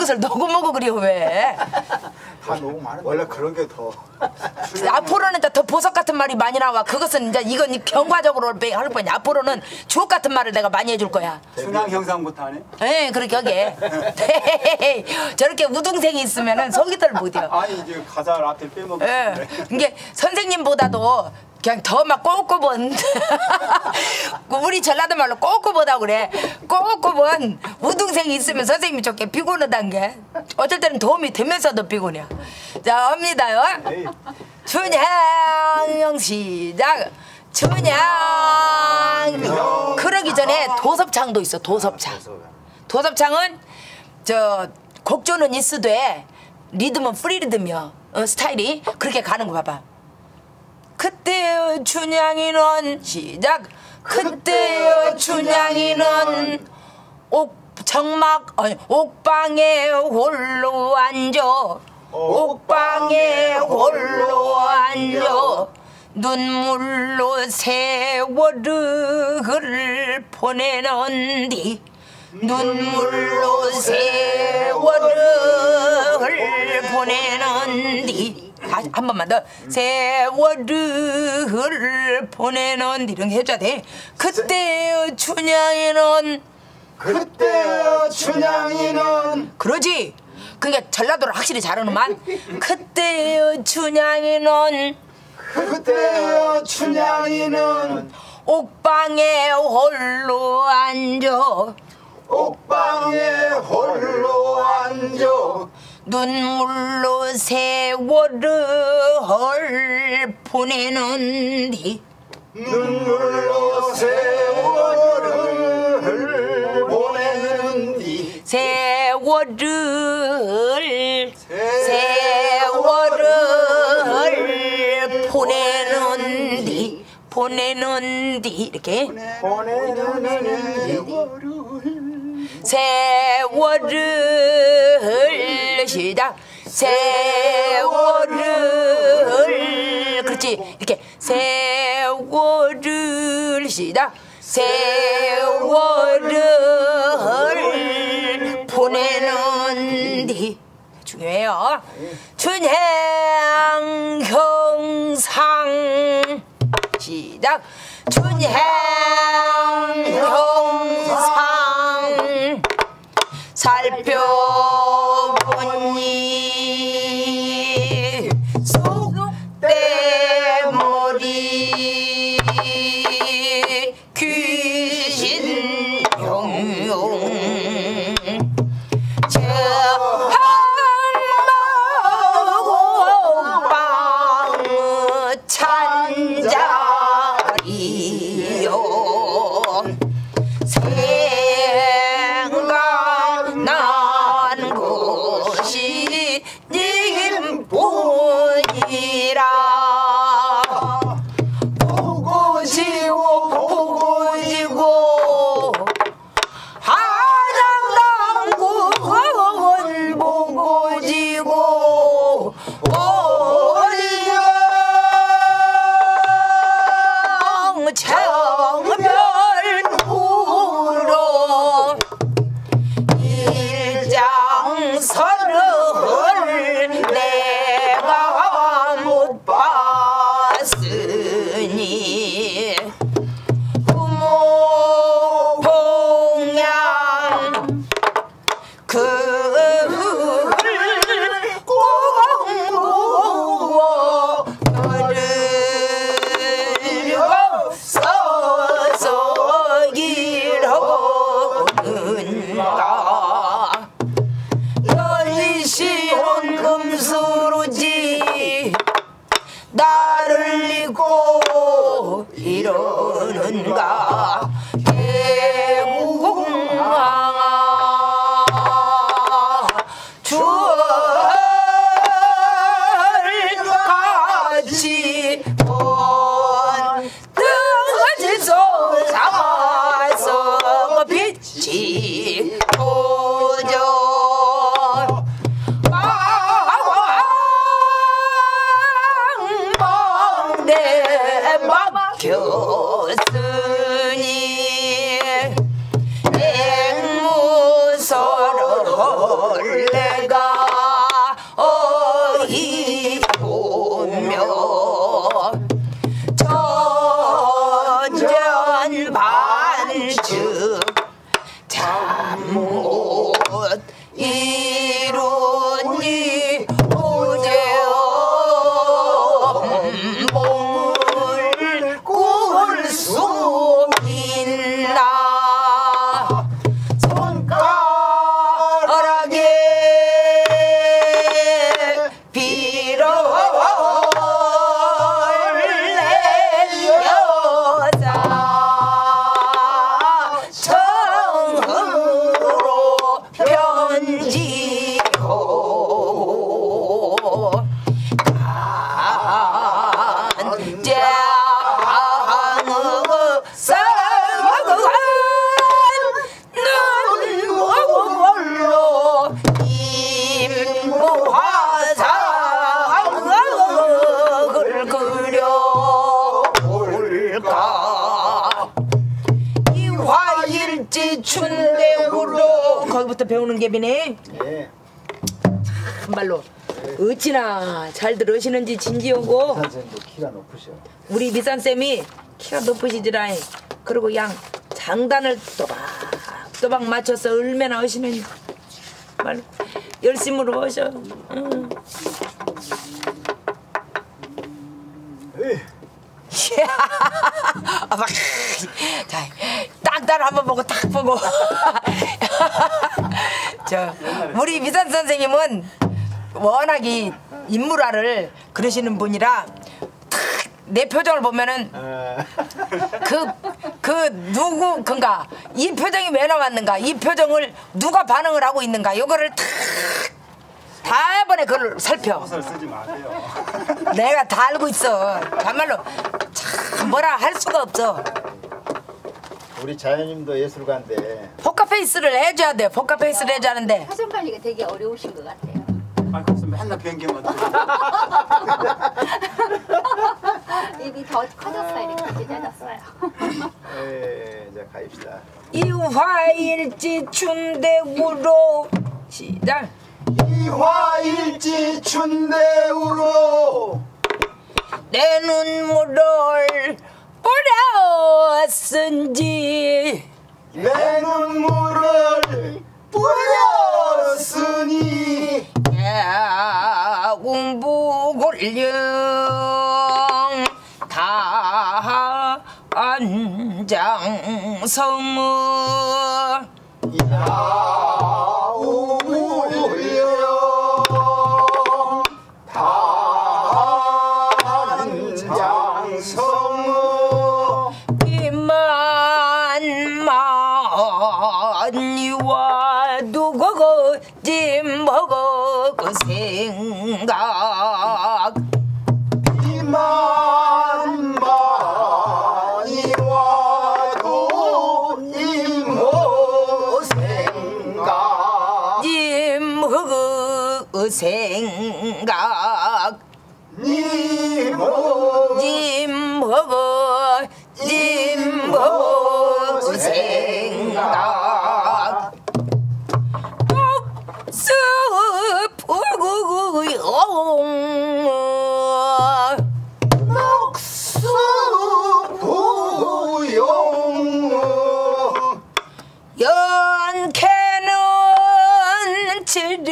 것을 녹음하고 그래요 왜? 다 녹음하는 원래 그런 게 더 앞으로는 이제 더 보석 같은 말이 많이 나와. 그것은 이제 이건 경과적으로 할 거냐. 앞으로는 주옥 같은 말을 내가 많이 해줄 거야. 순양 형상부터 하네. 예, 그렇게 하게. 저렇게 우등생이 있으면은 속이들 못해요. 아니 이제 가사를 앞에 빼먹고. 예, 이게 선생님보다도 그냥 더 막 꼬꼬본 우리 전라도 말로 꼬꼬보다 그래. 꼬꼬본 우등생이 있으면 선생님이 좋게 피곤하단 게 어쩔 때는 도움이 되면서도 피곤해요. 자, 합니다요. 춘향 시작. 춘향. 그러기 전에 도섭창도 있어. 도섭창. 도섭창은 저 곡조는 있으되 리듬은 프리 리듬이요. 스타일이 그렇게 가는 거 봐봐. 그때의 춘향이는 시작. 그때의 춘향이는 옥방에 홀로 앉아. 옥방에 홀로 앉아. 눈물로 세월을 보내는디. 눈물로 세월을 보내는디. 한 번만 더. 세월을 보내는디. 이런 거 해줘야 돼. 그때의 춘향이는 그러지. 그러니까 전라도를 확실히 잘하는만. 그때의 춘향이는 옥방에 홀로 앉아. 눈물로 세월을 보내는디. 세월을 보내는디 이렇게 세월을 시작. 세월을 그렇지 이렇게 세월을 시작. 세월을 보내는디 중요해요. 춘향 형상 시작. 춘향 형상 살펴보니 속대머리 귀신 용용 저 한마옥방 찬자리요 생각난 것이 님뿐이라. 보고 지고 하장당국은 보고 지고 오리영 청별후로 일장서를 내가 못 봤으니 부모 봉양 그를 꼭 보고 너를 서서 이러는가. 연시온 금수루지 나를 잊고 이러는가. 대구공항아 주얼같이 번등같이 솟아서 빛이 보죠. 빵빵대 막혔으니 앵무서를 춘대우로 거기부터 배우는 게비네. 예. 참말로 어찌나 잘 들으시는지 진지하고. 선생님도 키가 높으셔. 우리 미산쌤이 키가 높으시지라. 그리고 양 장단을 또박또박 맞춰서 얼마나 하시는지 말 열심으로 하셔. 응. 자, 딱딱 한번 보고 딱 보고. 저 우리 미산 선생님은 워낙이 인물화를 그러시는 분이라 내 표정을 보면은 누구 건가 이 표정이 왜 나왔는가 이 표정을 누가 반응을 하고 있는가 요거를 다 번에 그걸 살펴. 소설 쓰지 마세요. 내가 다 알고 있어. 정말로 참 뭐라 할 수가 없어. 우리 자연님도 예술가인데 포카페이스를 해줘야 돼. 포카페이스를 해줘야 하는데 사전 관리가 되게 어려우신 것 같아요. 아, 그래서 맨날 변기만 들어. 입이 더 커졌어요. 이렇게 찢어졌어요. 예, 이제 가입시다. 이화일지 춘대구로 시작. 이화일지 춘대우로 내 눈물을 뿌렸은지 내 눈물을 뿌렸으니 공부 골령 단장성어 야우물령 단장성어 이만만이 와도 그거 찜먹어 그 생각 이만만이 와도 이모 생각 찜먹어 생각 이모 찜먹어 생각 녹수 부용 연캐는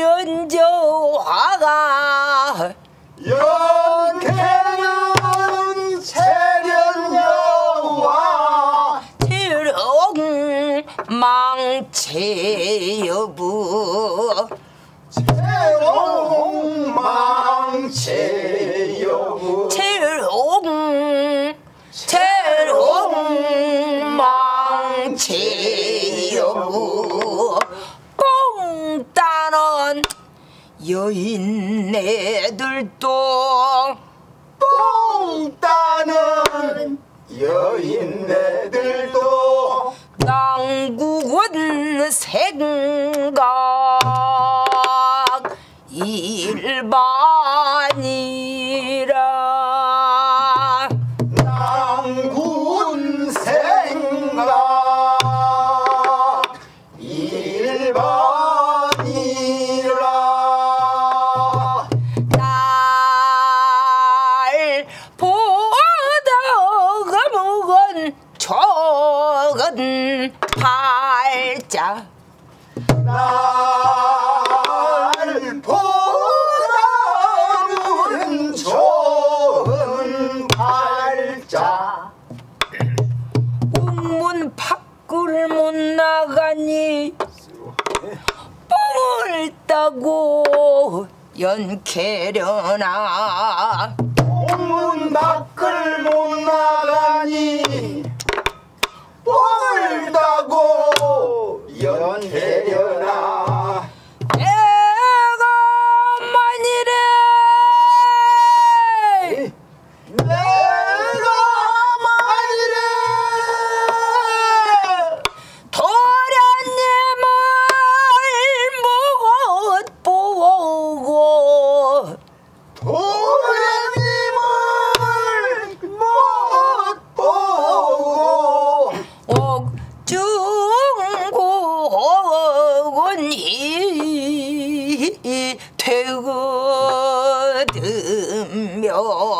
칠연저화가 연캐는 체련여와 칠옥망체여부 체롱망체여부 칠옥망체여부 뽕 따는 여인네들도 뽕 따는 여인네들도 남국은 생각 일반이라 남군 생각 일반이라 날 보다가 묵은 적은 팔자 날 보다는 좋은 팔자 문 밖을 못 나가니 뽕을 따고 연캐려나 문 밖을 못 나가니 뽕을 따고 연해려나 내가 만일에 내가 만일에 도련님을 못 보고 도련님을 못 보고 옥중고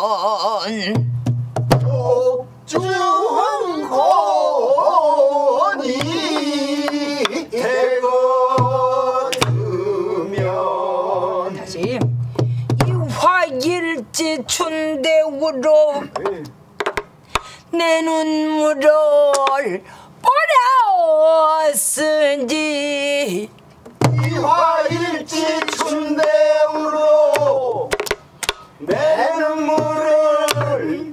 옥중곤이 되거든면 다시 이 화일지 춘대우로 내 눈물을 뿌렸으니 이화일지 춘대우로 내 눈물을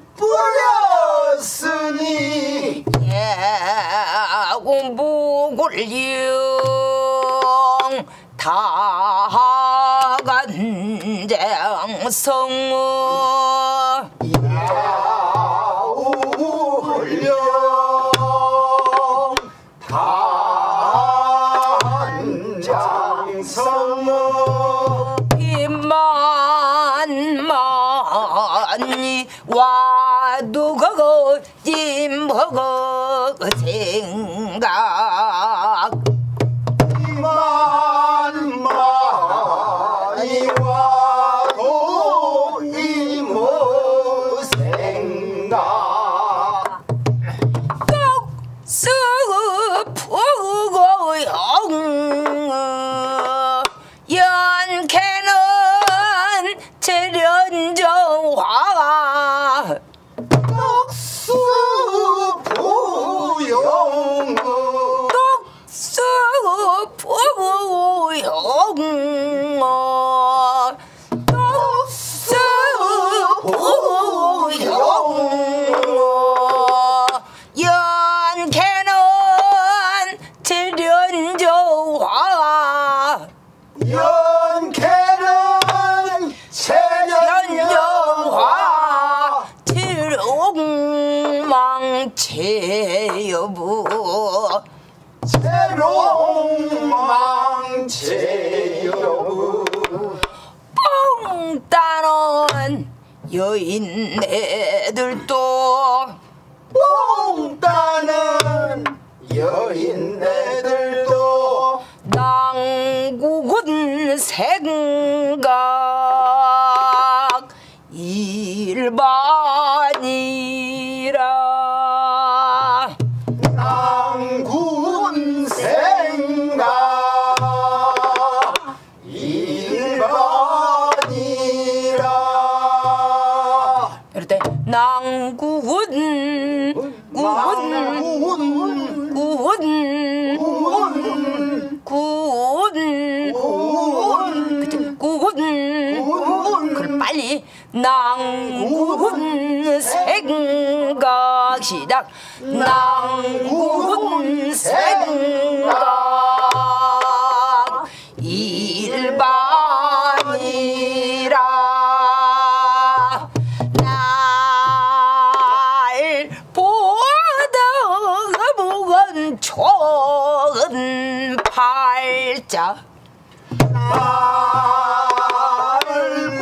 뿌렸으니 공부굴령 다간장성어 야우hul령 단장성어 비만만이 와도 그거 임허거 생각 이만만이 와도 이모 생각 쑥푸고 연캐는 재련정화 수부용 연캐는 재련정화 연캐는 체련영화 망체여부 새롱망체여부 뽕따는 여인네들도 뽕따는 여인네들도 낭국은 생각 일반이라 낭군 생각 일반이라 이럴 때 낭국은 그걸 빨리 낭군 생각 시작 낭군 생각 일반이라 날 보다 무건 좋은 팔자 나를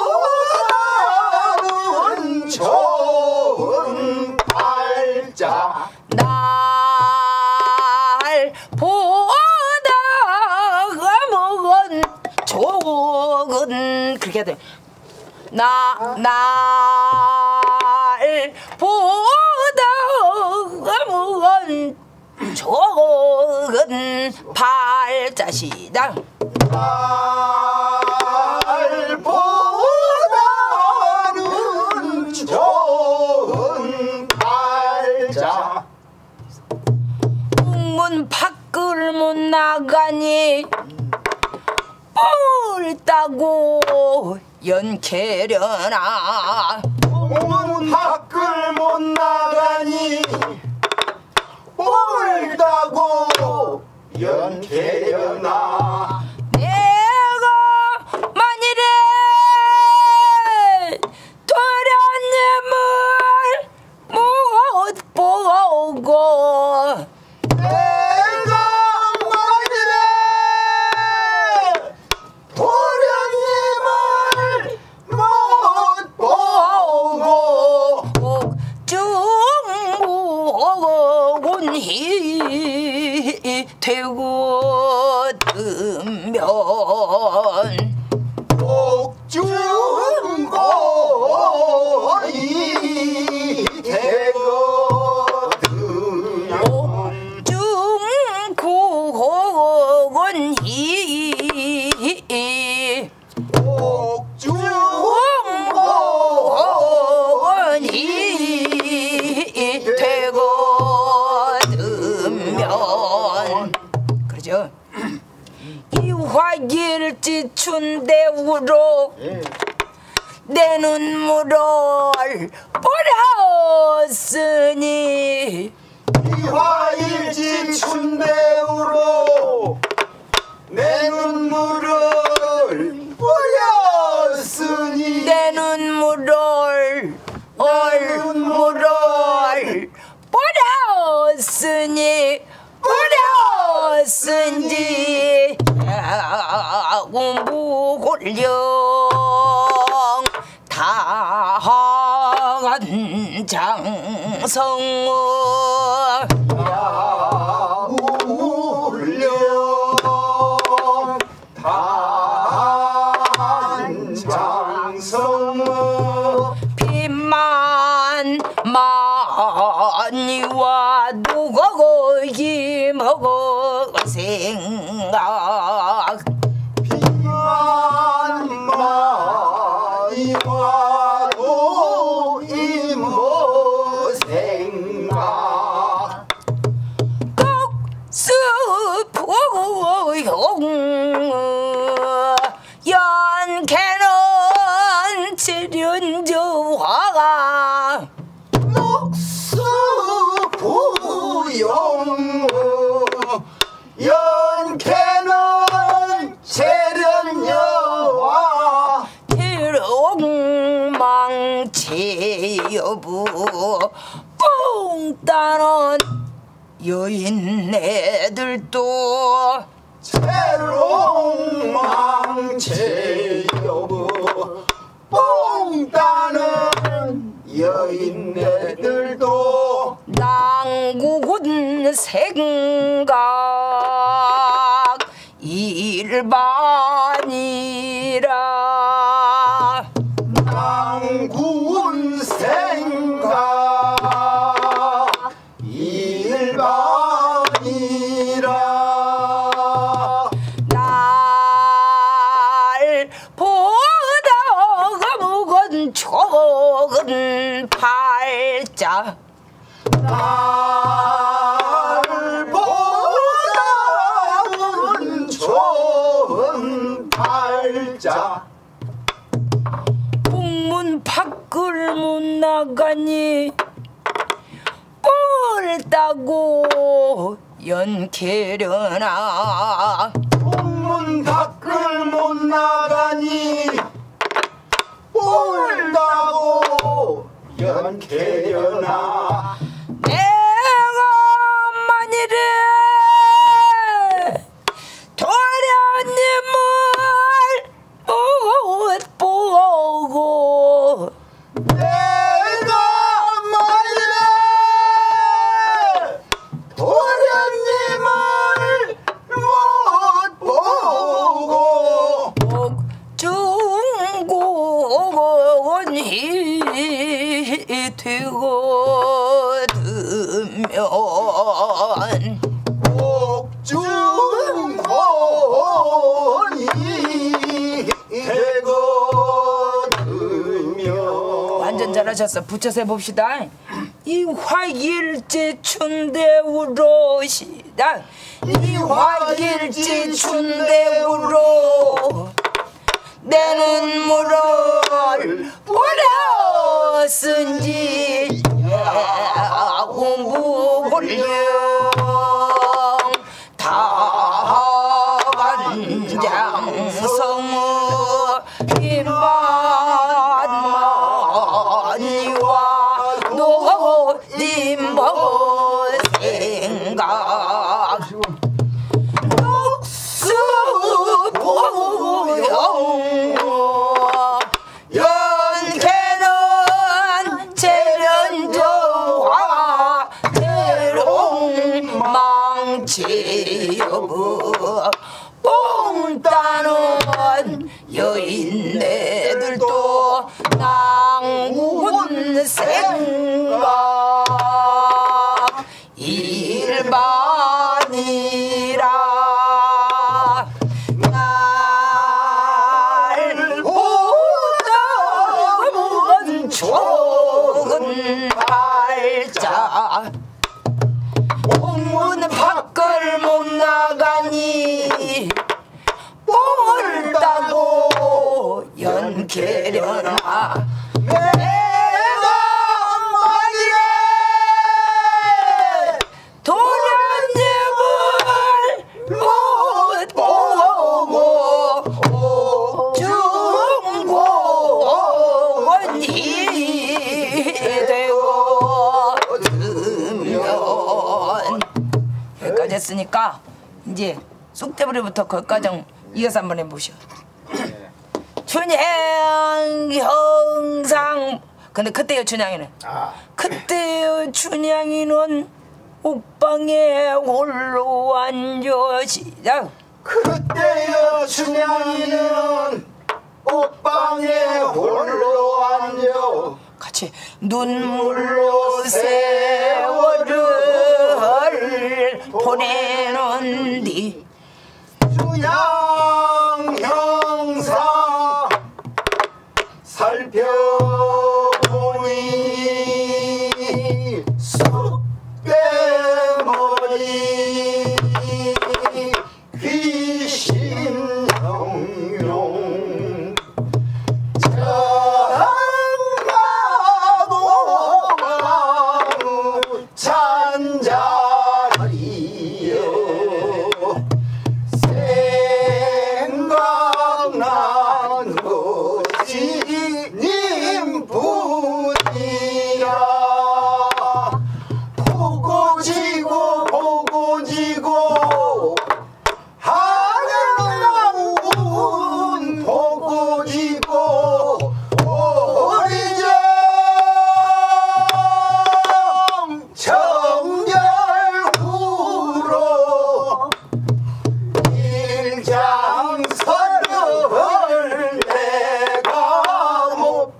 보다는 좋은 팔자 날 보다 먹은 좋은 그렇게 해야 돼. 날 보다 먹은 좋은 팔자시다. 날 보다는 좋은 팔자 문 밖을 못 나가니 뽕을 따고 연캐려나 문 밖을 못 나가니 뽕을 따고 연캐려나 내가 만일에 도련님을 못 보고 내가 만일에 도련님을 못 보고 중무곤히 되거든면 옥중곤이 울어 내 눈물을 뿌렸으니 이화일지 춘대우로 내 눈물을 뿌렸으니 내 눈물을 뿌렸으니 무골령 다한 장성 야울령 단장성 비만 많이 와도 거기 먹어 생각 비만 많이 와도 이모 생각 덕수포용 연캐는 칠연저화가 녹수부용 연캐는 재련여와 일엉망치여부 뽕따는 여인네들도 채롱망체여부 뽕따는 여인네들도 난국은 생각 일반이라 낭군 생각 일반이라 날 보다가 묵은 촉은 팔자 날 보다는 좋은 팔자 북문 밖을 못 나가니 뽕을 따고 연캐려나 공문 밖을 못 나가니 뽕을 따고 연캐려나 내가 만일에 도련님을 못 보고 내가 만일에 도련님을 못 보고 중고원이 되거든면 옥중혼이 되거든요 완전 잘하셨어. 붙여서 해봅시다. 이 화일지 춘대우로시다. 이 화일지 춘대우로 내 눈물을 뿌렸은지 공부골령 다간장성 빈만이와 노님먹어 생각 녹수보용 연캐는 재련저화 대롱망치여부 뽕따는 여인네들도 낭군 생각 일반이라 날 보던 좋은 팔자 공문 밖을 못 나가니 뽕을 옳다고 연케려나 내가 말이래 도련님을 못 보고 중고원이 되고 들면 여기까지 했으니까 이제 쑥대부리부터 거기까지 이어서 한번 해보시오. 춘향 형상. 근데 그때의 춘향이는 그때의 춘향이는 옥방에 홀로 앉아 시작. 그때여 춘향이는 옥방에 홀로 앉아 같이 눈물로 세월을 보내는 뒤 춘향 형사 살펴보니 쑥대머리 귀신 형용 장가고 잔자리여 생각난 것이 님뿐이라 보고 지고 하늘나온 보고 지고 오리정 정결후로 일장설을 내가 못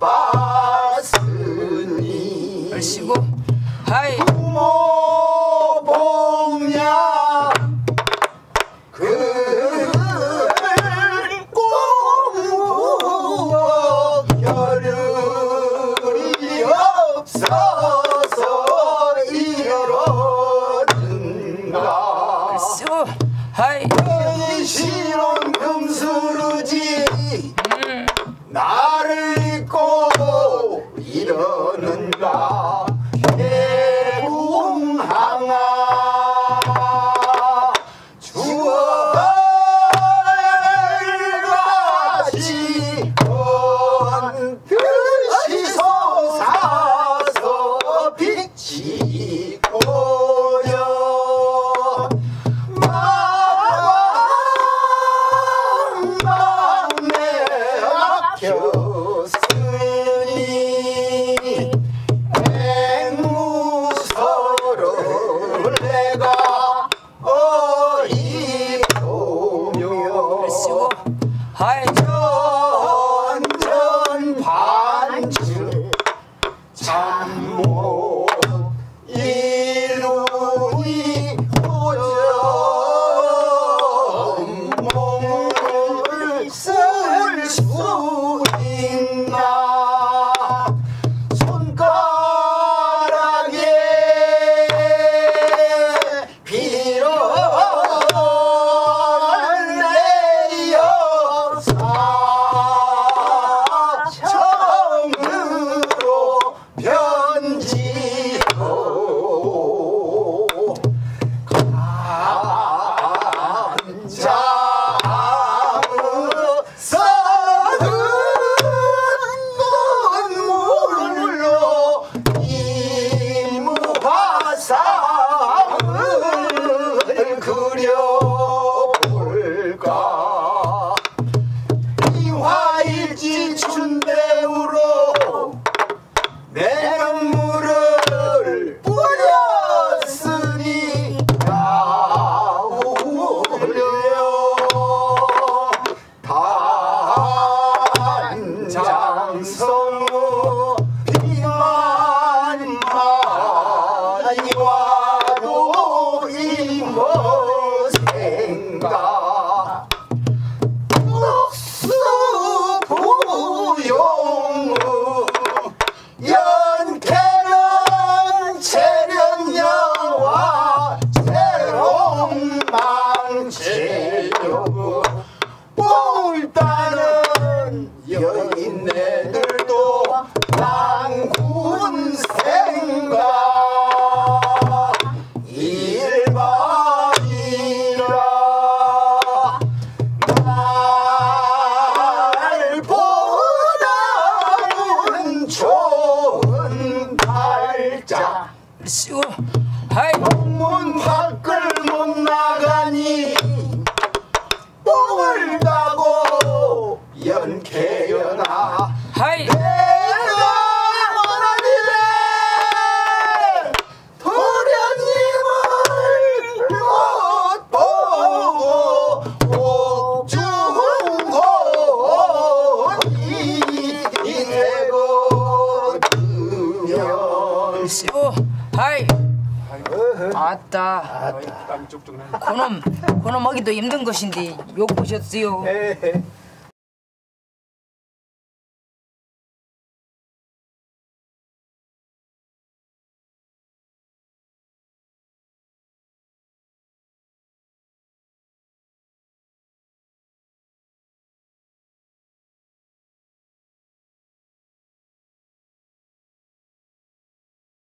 봤으니 얼씨구 하이 부모 봉양 그를 공부어 겨를이 없어서 이러는가 얼씨구 하이 신혼 금수르지 나를 잊고 이러는가 대궁항아 주얼같이 번듯이 솟아서 빛이 보여 막내 아꼈으니 앵무서를 내가 어이도며 얼씨구 하이 전전 반쯤 잠못 이루니 호전 몸을 쓸 수 있나 손가락에 비를 내어 사청으로 편지로 잠을 눈물로 이무화상을 그려볼까 이화일지 춘대우로 내 눈물을 뿌렸으니 나울려 단장성어 비만 많이 와도 이모생각 옥수 부용 연케려나 슈 하이 문 밖을 못 나가니 뽕을 따고 연쾌여나 하이 내가 원하니래 도련님을 못 보고 옥중혼이 되거든요. 슈 하이 아따 땀이 쪽쪽 나네. 그놈 먹기도 힘든 것인데 욕 보셨어요.